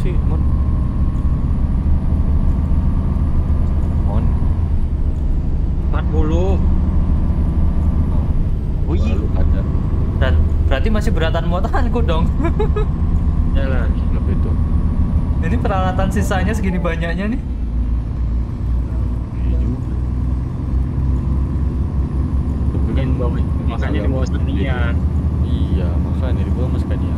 sih, Mon? Mon. 40. Oh iya. Ada. Berarti masih beratan muatanku dong. Ya lah. Berapa itu? Ini peralatan sisanya segini banyaknya nih. Iya juga. Tapi kan Makanya di bawah sekalian. Iya, makanya di bawah mas kalian.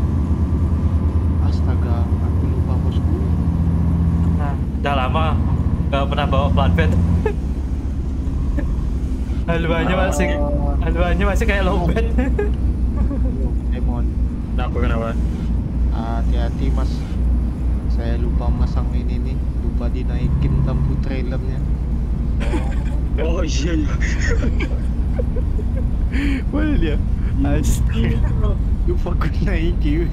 Astaga, aku lupa bosku. Nah, udah lama gak pernah bawa flatbed. Haluannya masih kayak lowbat. Demon, Kenapa? hati-hati mas. Saya lupa masang ini nih, lupa dinaikin lampu trailernya. Oh iya. Mana dia? Astaga. Lupa gue naikin.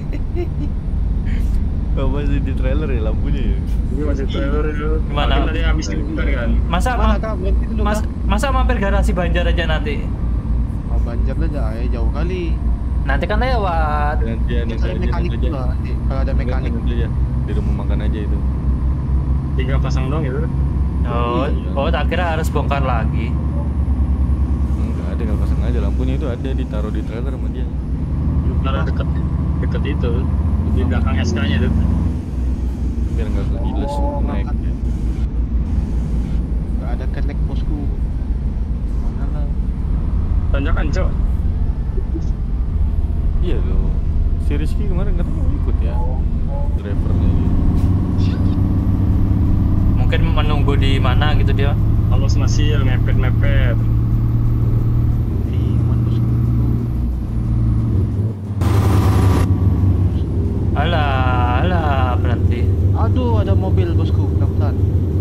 Oh, masih di trailer ya lampunya ya? Ini masih trailer itu. Gimana? Tadi habis bentar kan. Mana kak? Berhenti dulu kak. Masa mampir garasi Banjar aja nanti? Oh, Banjar aja, jauh kali. Nanti kan lewat. Nanti Kita ada mekanik aja. juga nanti. Kalau ada mekanik. Nanti aja. Di rumah makan aja itu. 3 pasang dong gitu. Oh, tak kira harus bongkar lagi. Enggak ada, nggak pasang aja lampunya itu ada ditaruh di trailer sama dia. Karena deket itu di belakang SK-nya tuh. Biar nggak kegiles naik. Gak ada kenek bosku. Mana lah? Tanjakan cok. Iya loh. Si Rizky kemarin katanya mau ikut ya. Drivernya gitu. Mungkin menunggu di mana gitu dia. Kalau masih ya mepet. Iman bosku. Alah, berhenti. Aduh, ada mobil bosku, pelan-pelan.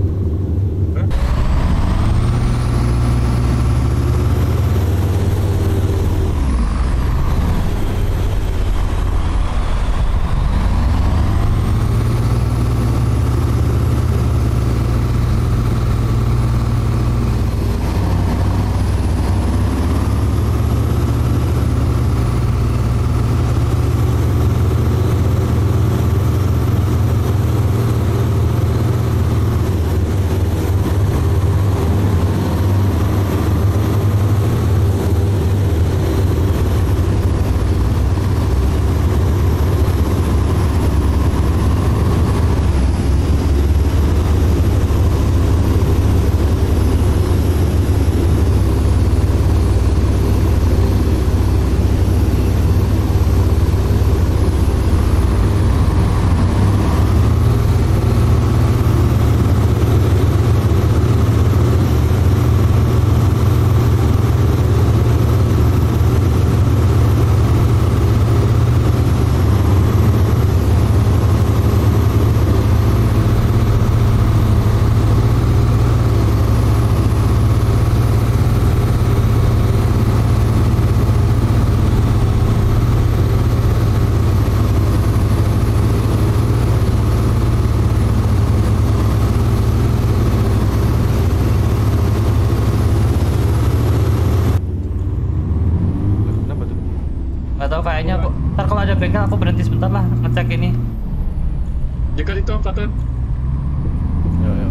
Kenapa tuh? Nggak tahu kayaknya kok. Ntar kalau ada bengkel aku berhenti sebentar lah ngecek ini. Dekat itu apa tuh? Ya.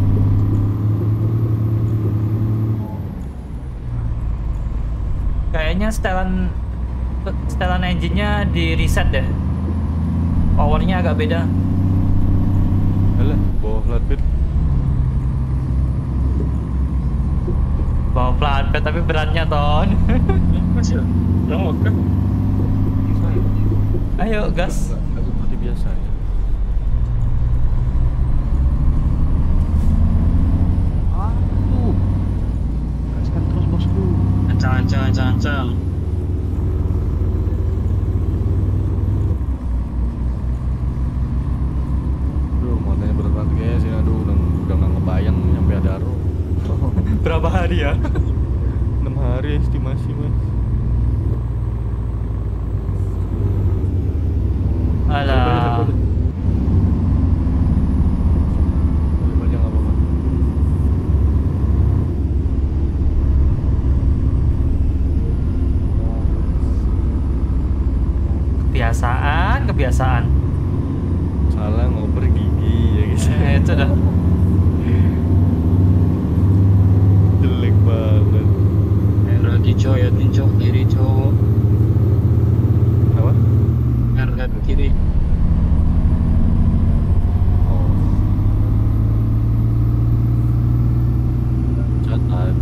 Kayaknya setelan engine-nya di reset deh. Powernya agak beda. Alah, bawa flatbed. Bawa flatbed tapi beratnya ton. Masih lama kan? Ayo gas. Agak seperti biasanya. Aduh. Gaskan terus bosku. Ancang. Duh, motornya berat banget guys. Ini aduh udah nggak ngebayang nyampe Adaro. Berapa hari ya? 6 hari estimasi mas. Alah. Banyak nggak apa-apa. Kebiasaan. Salah gitu dah. Jelek banget. Lagi cowok ya, cowok kiri cowok. Apa? Lihat kiri. Oh. Catat.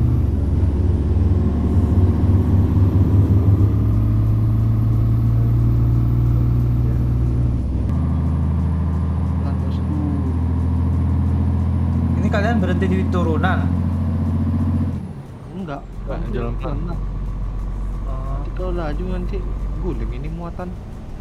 Pelan bosku. Ini kalian berhenti di turunan. Enggak. Enggak, jalan pelan. Nah, Oh. kalau laju nanti guling ini muatan.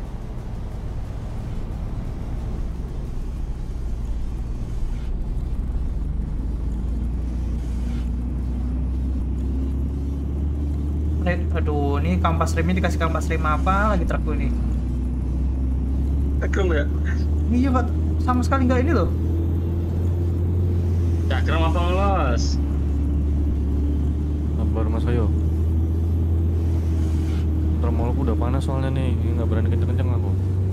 Aduh, ini kampas remnya dikasih kampas rem apa lagi trukku ini? Cakram ya? Iya Pak, sama sekali nggak ini loh. Cakram apa los? Sabar Mas Ayo. Tremolku udah panas soalnya nih, nggak berani kenceng-kenceng aku.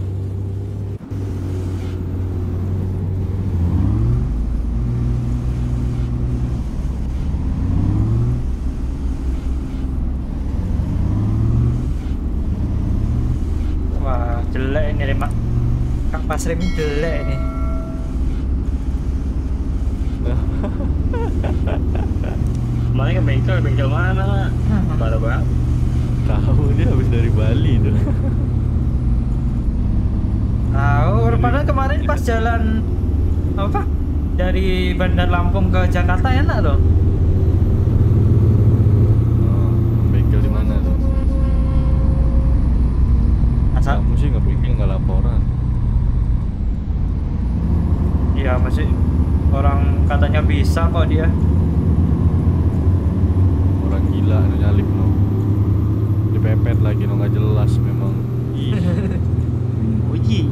Wah, jelek ini rem. Kampas remnya jelek ini. Mana ke bengkel mana? Parah banget. Tahu dia habis dari Bali tuh. Tahu, padahal kemarin pas jalan apa? Dari Bandar Lampung ke Jakarta enak loh. Oh, bengkel di mana tuh? Masa? Kamu sih nggak bengkel nggak laporan. Iya masih orang katanya bisa kok dia. Orang gila ada nyalip no. Dipepet lagi no, nggak jelas memang. Ih. Uji.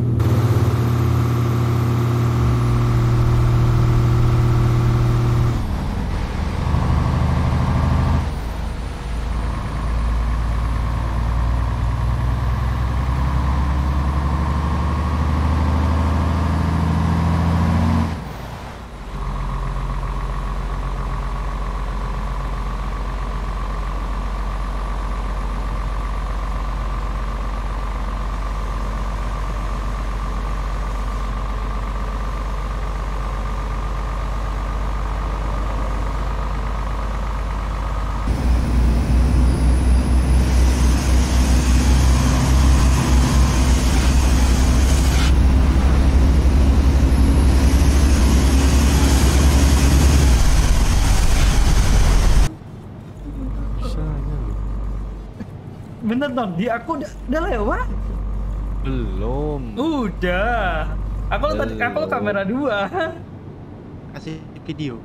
Bisanya lu. Bener dong, di aku udah lewat. Belum. Udah. Aku kamera 2. Kasih video.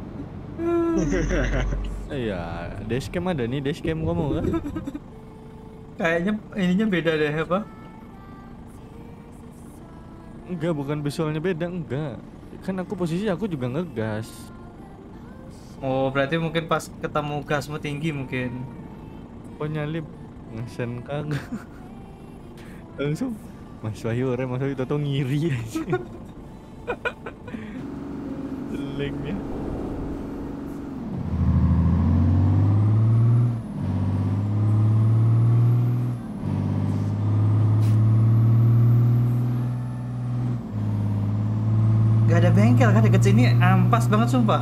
Iya, dashcam ada nih, dashcam kamu kan? Kayaknya ininya beda deh apa? Enggak, bukan visualnya beda, enggak. Kan aku juga ngegas. Oh, berarti mungkin pas ketemu gasmu tinggi mungkin. Kok nyalip ngesen kagak. Langsung Mas Wahyu tau ngiri aja. Jeleknya. Gak ada bengkel kan deket sini, ampas banget sumpah.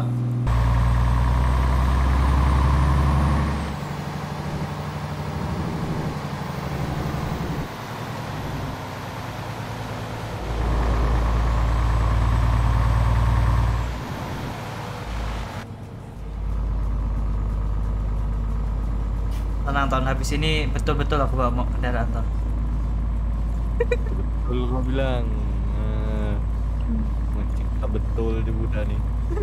Tenang tahun habis ini betul-betul aku bawa kendaraan Ton. Betul kau bilang. Mencipta betul di Buddha nih.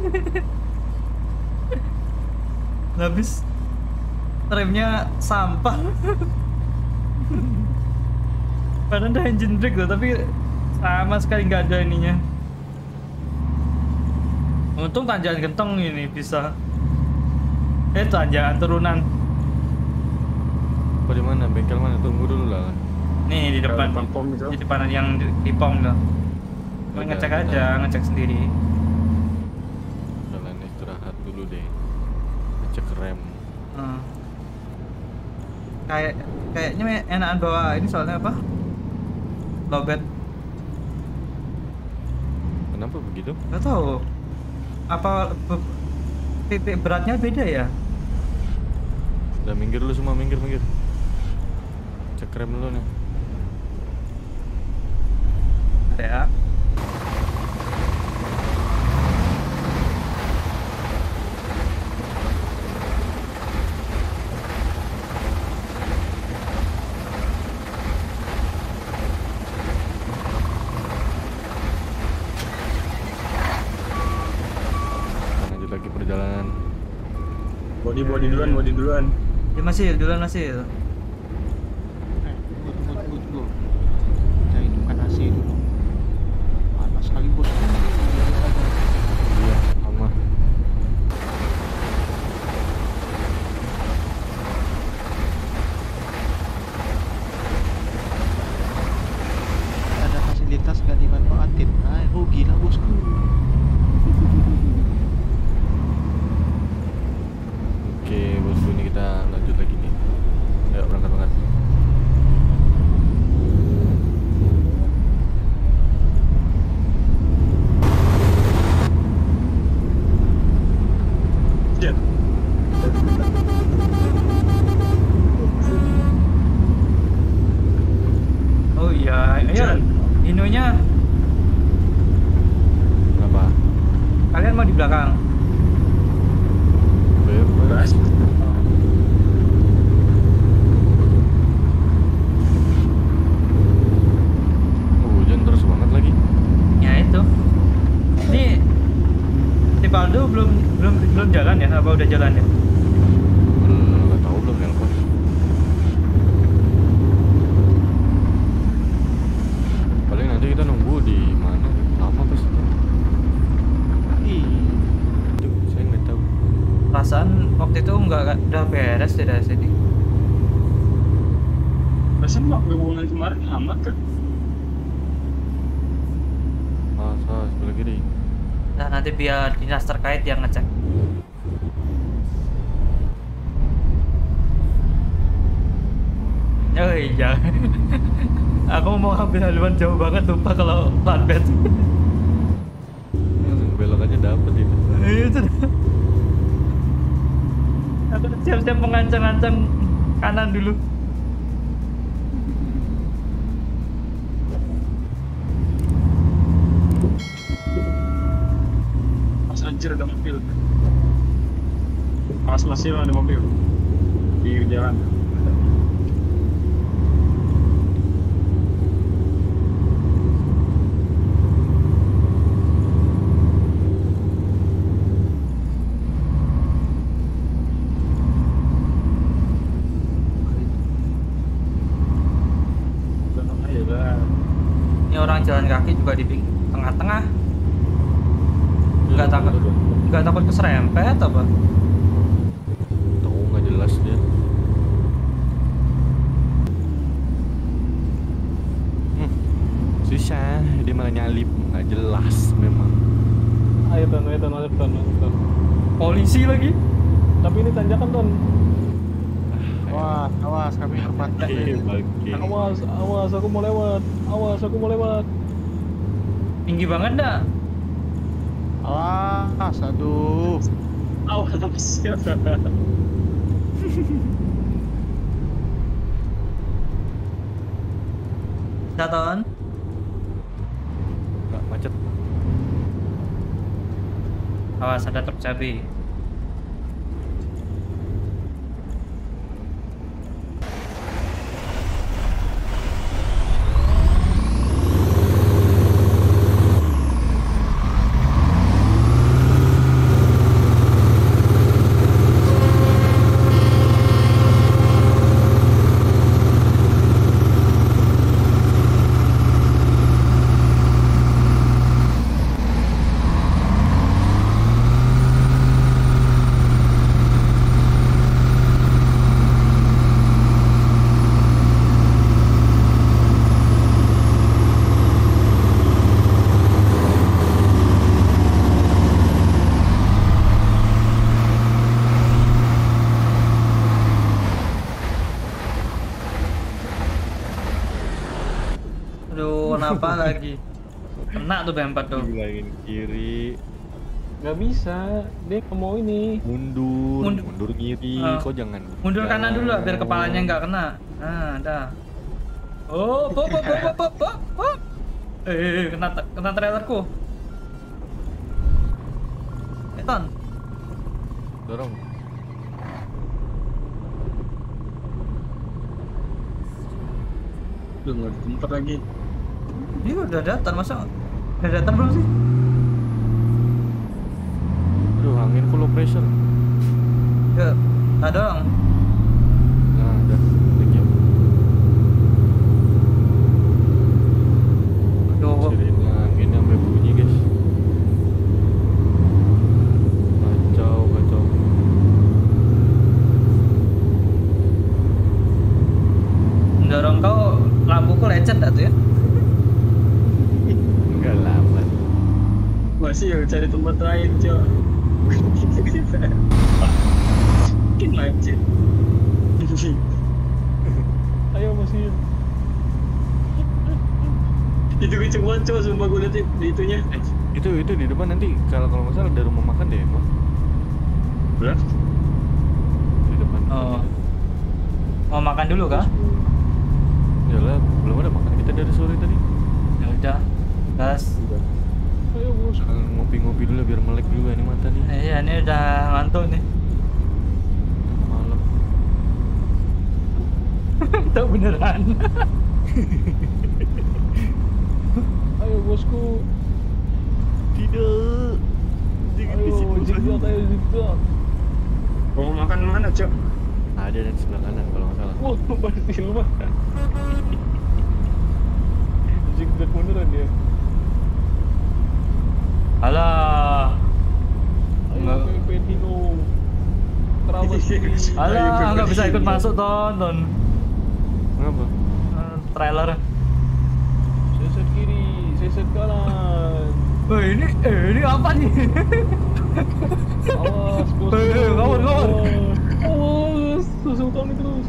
Habis remnya sampah. Padahal ada engine brake loh, tapi sama sekali nggak ada ininya. Untung tanjakan gentong ini bisa. Tanjakan turunan. Apa di mana? Bengkel mana? Tunggu dulu lah. Nih di depan, Depan pom itu. di depan yang di pom loh. Cuma Udah, ngecek udah. aja, ngecek sendiri. Kayaknya enakan bawa ini soalnya apa? Lobet. Kenapa begitu? Gak tahu. Apa titik beratnya beda ya? Udah minggir dulu semua, minggir. Cek rem dulu nih. Ada ya. Lanjut lagi perjalanan. Body duluan. Ya masih duluan masih. Tunggu. Kita hidupkan AC dulu. Panas sekali bosku. Iya, sama. Ada fasilitas gak dimanfaatin. Nah, rugi lah bosku. Oke, bosku, ini kita lanjut lagi nih. Ayo berangkat. Jet. Oh iya, ayo. Inonya Kenapa? kalian mau di belakang. Bebas. Hujan terus banget lagi. Ya itu. Ini si Paldo belum jalan ya? Apa udah jalan ya? Nggak tahu, belum nelpon. Paling nanti kita nunggu di mana? Lama pasti. Itu saya nggak tahu. Perasaan waktu itu udah beres deh dari sini. Rasanya mak hubungan kemarin amat kan? Salah sebelah kiri. Nah nanti biar dinas terkait yang ngecek. Oh iya. Aku mau ambil haluan jauh banget, lupa kalau flatbed. Langsung belok aja dapet itu. Itu dah. Aku siap-siap mengancang-ancang kanan dulu. Mas anjir ada mobil. Masih ada mobil di jalan. Ini orang jalan kaki juga di tengah-tengah. Nggak takut keserempet apa? Tahu nggak jelas dia. Susah, dia malah nyalip, nggak jelas memang. Ayo Ton. Polisi lagi? Tapi ini tanjakan Ton. Awas kami terpanjang nih. Bagi. Awas, aku mau lewat. Tinggi banget dah. Awas, aduh. Awas. Daton. Nggak macet. Awas ada truk cabai. apa lagi? Kena tuh B4 tuh. Bilangin kiri. Nggak bisa, dia nggak mau ini. Mundur kiri. Kok jangan. Mundur kanan dulu biar kepalanya nggak kena. Nah, dah. Oh, pop. Kena trailerku. Eton. Dorong. Udah nggak ada tempat lagi. Ini udah datang, masa udah datang belum sih? Aduh, angin full pressure. Ya, ada orang. Nah, udah. Thank you. Aduh, Sirine angin sampai bunyi, guys. Kacau. mendorong kau lampuku lecet dah tuh ya. Enggak lama. Masih ya cari tempat lain, Cok. Mungkin macet. Ayo mesin. Itu kenceng banget, Cok, sumpah gue liat di itunya. Itu di depan nanti kalau nggak salah ada rumah makan deh, Bang. Berat? Di depan. Oh. Mau makan dulu kah? Yalah, belum ada makan kita dari sore tadi. Ya udah. Gas. Ayo bos. Ngopi-ngopi dulu biar melek juga nih mata nih. Iya, ini udah ngantuk nih. Malam. Itu beneran. Ayo bosku. Tidak. Jangan di situ. Ayo zigzag. Mau makan mana, Cok? Ada di sebelah kanan kalau nggak salah. Wah, pasti lumayan. Zigzag beneran dia. Alah. Ayo Nggak. pengen minum. Terawat sini. Alah, nggak bisa ikut masuk tonton. Kenapa? Trailer. Seset kiri, seset kanan. Oh, ini apa nih? Awas bos. Kawar. Awas, susul kami terus.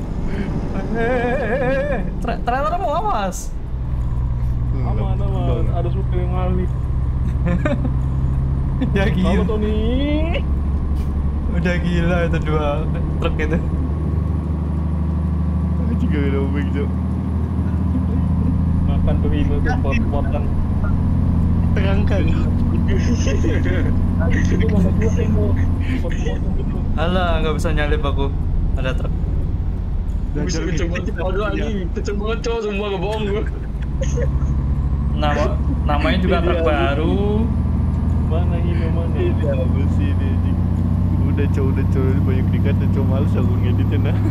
Trailer mau awas. Aman. Ada supir yang ngalih. Ya Halo gila. Tony. Udah gila itu dua truk itu. Juga udah baik, Cok. Makan tuh Hino tuh pot-potan. Terangkan. Itu mana gua Hino. Pot-potan gitu. Alah, nggak bisa nyalip aku. Ada truk. Bisa kenceng banget, Cok, anjing. Kenceng banget, Cok, semua nggak bohong gue. Namanya juga truk baru. Mana Hino mana? Ini apa sih ini? Udah Cok, banyak dikata Cok, males aku ngeditnya nah.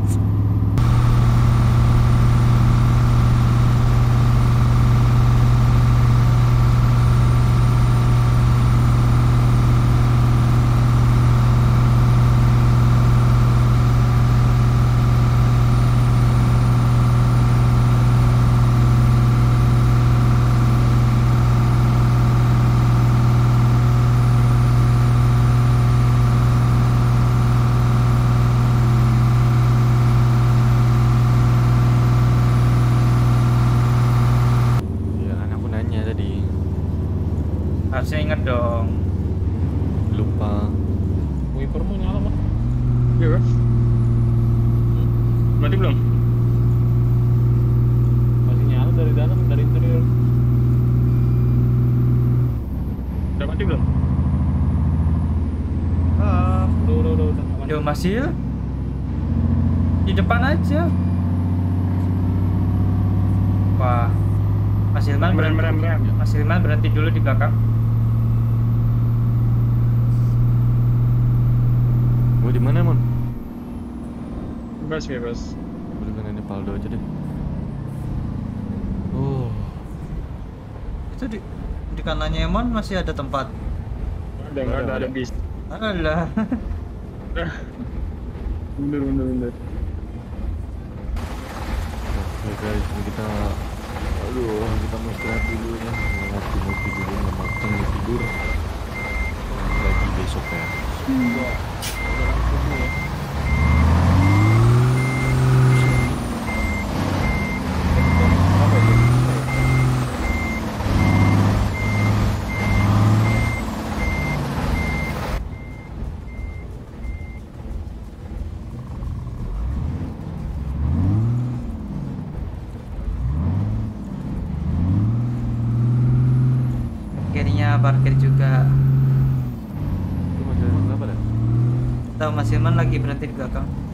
Ya kan aku nanya tadi. Harusnya inget dong. Lupa. Wiper mau nyala mah. Iya, kan? Mati belum? Masih nyala dari dalam, dari interior. Udah mati belum? Udah. Aman. Yo masih di depan aja. Wah, Mas Hilman berhenti. Mas Hilman berhenti dulu di belakang. Gue di mana, Mon? Bebas. Udah kan ini Paldo aja deh. Oh, Itu di kanannya Emon masih ada tempat. Nggak ada bis. Alah. Bener. oke guys, ini kita mau istirahat dulu ya. Ngopi dulu, mau makan, mau tidur. Lagi besok ya. Udah langsung ya. Iya, parkir juga. Itu Mas Hilman kenapa dah? Tahu Mas Hilman lagi berhenti di belakang.